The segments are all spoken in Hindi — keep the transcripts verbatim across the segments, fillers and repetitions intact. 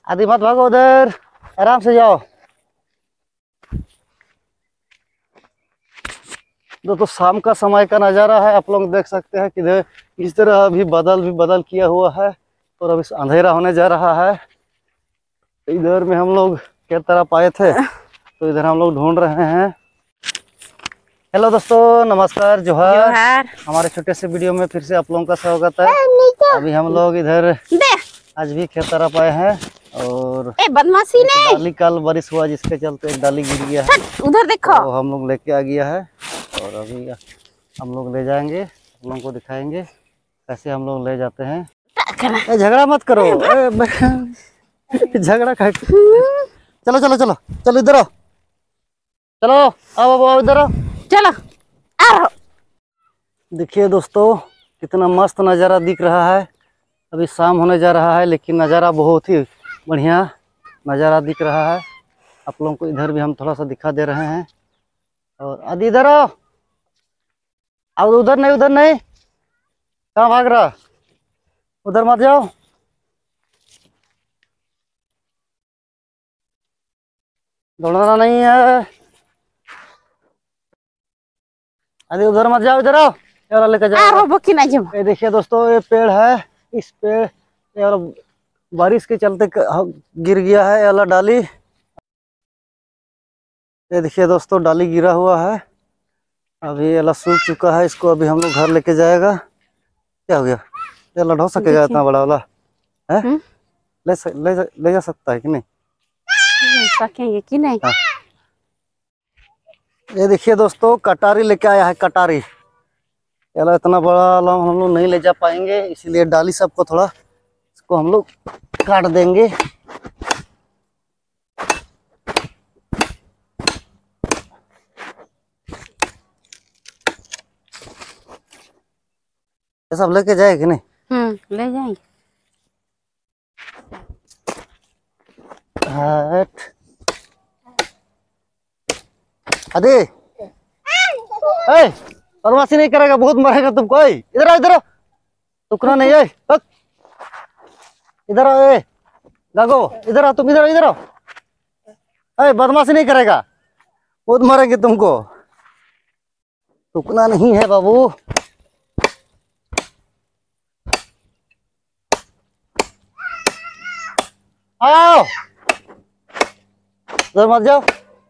आदि मत भागो, उधर आराम से जाओ। दोस्तों शाम का समय का नज़ारा है, आप लोग देख सकते हैं किधर इस तरह अभी बादल भी बादल किया हुआ है और अभी अंधेरा होने जा रहा है। इधर में हम लोग क्या तरफ आए थे तो इधर हम लोग ढूंढ रहे हैं। हेलो दोस्तों, नमस्कार, जोहार। जोहार। हमारे छोटे से वीडियो में फिर से आप लोगों का स्वागत है। अभी हम लोग इधर आज भी खेत तरफ आए हैं और ए बदमाशी नहीं, डाली कल बारिश हुआ जिसके चलते एक डाली गिर गया है, उधर देखो। तो हम लोग लेके आ गया है और अभी हम लोग ले जाएंगे, आप लोगों को दिखाएंगे कैसे हम लोग ले जाते हैं। ए झगड़ा मत करो, झगड़ा कर। चलो चलो चलो चलो इधर आओ, चलो आओ आओ इधर आओ, चलो आओ। देखिए दोस्तों कितना मस्त नज़ारा दिख रहा है। अभी शाम होने जा रहा है लेकिन नज़ारा बहुत ही बढ़िया नज़ारा दिख रहा है। आप लोगों को इधर भी हम थोड़ा सा दिखा दे रहे हैं। और आदि इधर आओ, अब उधर नहीं उधर नहीं, कहाँ भाग रहा, उधर मत जाओ। दौड़ना नहीं है, अरे उधर मत जाओ, इधर आओ, ये लेकर जाओ। बकी ना जाओ। ये देखिए दोस्तों ये पेड़ है, इस पेड़ यार बारिश के चलते गिर गया है वाला डाली। ये देखिए दोस्तों डाली गिरा हुआ है, अभी ये सूख चुका है। इसको अभी हम लोग घर लेके जाएगा। क्या हो गया, ये लड़ हो सकेगा इतना बड़ा वाला है? ले सक, ले, ले जा सकता है कि नहीं? सकेंगे कि नहीं? हाँ। ये देखिए दोस्तों कटारी लेके आया है, कटारी। यार इतना बड़ा हम लोग नहीं ले जा पाएंगे, इसीलिए डाली सबको थोड़ा इसको हम लोग काट देंगे। ये सब लेके जाए कि नहीं? हम्म ले जाएंगे। हट अरे ए बदमाशी नहीं करेगा, बहुत मरेगा तुमको। इधर आओ, इधर आओ, टुकड़ा नहीं है। इधर आओ, ए गागो इधर आओ, तुम इधर इधर आओ। ए बदमाशी नहीं करेगा, बहुत मरेंगे तुमको, टुकना नहीं है बाबू। आओ इधर मत जाओ।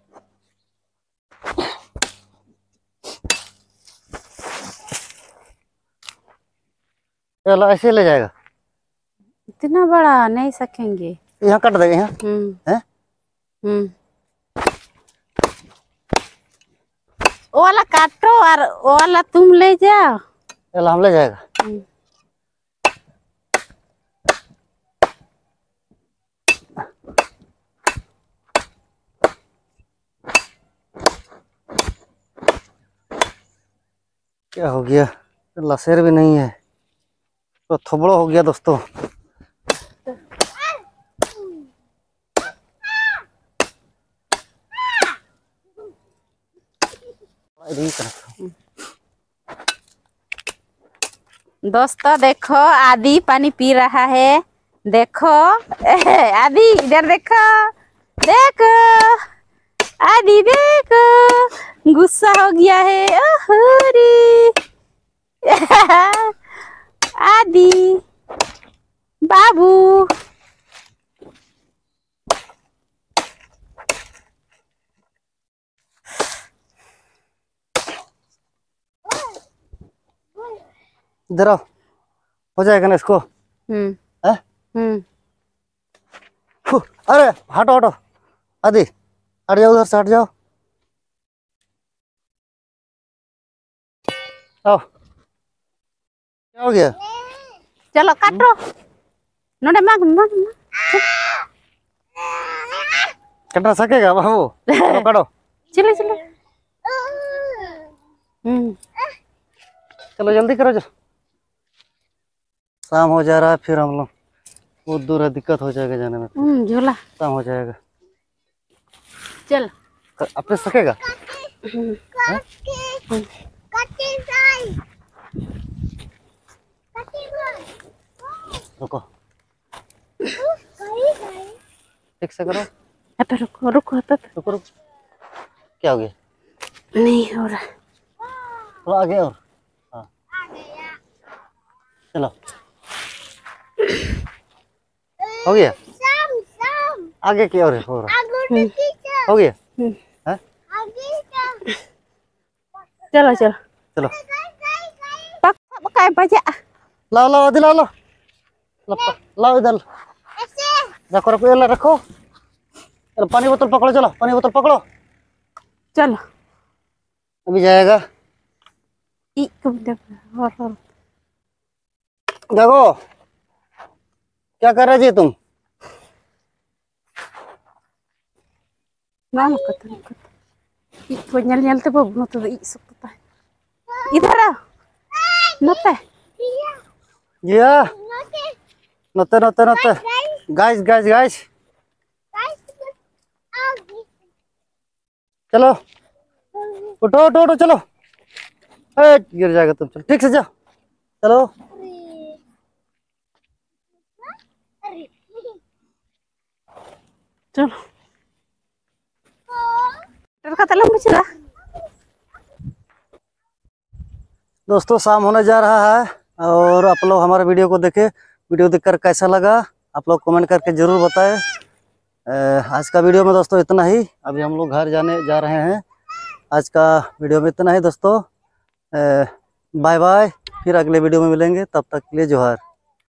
चलो ऐसे ले जाएगा, इतना बड़ा नहीं सकेंगे। यहाँ कट देंगे यहाँ। हम्म हैं? हम्म वो वाला काटो और वो वाला तुम ले जाओ। चलो हम ले जाएगा। क्या हो गया, लसेर भी नहीं है तो थोबड़ो हो गया दोस्तों। दोस्तों देखो आदि पानी पी रहा है, देखो आदि इधर देखो, देखो आदि देखो गुस्सा हो गया है। ओहरी आदि बाबू इधर आओ, हो जाएगा ना इसको। हम्म है? हम्म अरे हटो हटो आदि, हट जाओ, उधर से हट जाओ। आओ, क्या हो गया? चलो काटो नोडे माग माग कटना सकेगा बाबू? चलो काटो, चलो चलो। हम्म चलो जल्दी करो, चलो शाम हो जा रहा है, फिर हम लोग बहुत दूर है, दिक्कत हो जाएगा जाने में। हम्म झोला शाम हो जाएगा। चल अपने सकेगा? रुको ठीक से करो। अबे रुको रुको तो रुको रुको, क्या हो गया? नहीं हो रहा। थोड़ा आगे और, हाँ चलो, हो गया। आगे की और हो रहा, हो गया। हम्म, हाँ? चलो चलो चलो पक पकाए बजा। लाओ लाओ आदि लाओ लाओ लाओ लाओ इधर रखो रखो, ये ला रखो। चलो पानी बोतल पकड़ो, चलो पानी बोतल पकड़ो, चलो अभी जाएगा। ई कब तक और और देखो क्या कर रहे जी तुम? ना कत कत ई को nyal nyal te bob no to ई सकता है इधर आ नते जिया नते नते नते, गाइस गाइस गाइस, चलो उठो उठो उठो, चलो। ए, गिर जाएगा तुम, चलो ठीक से जाओ, चलो। चलो टर का तलम बचरा। दोस्तों शाम होने जा रहा है और आप लोग हमारे वीडियो को देखे, वीडियो देखकर कैसा लगा आप लोग कमेंट करके ज़रूर बताएं। आज का वीडियो में दोस्तों इतना ही, अभी हम लोग घर जाने जा रहे हैं। आज का वीडियो में इतना ही दोस्तों, बाय बाय, फिर अगले वीडियो में मिलेंगे, तब तक के लिए जोहार।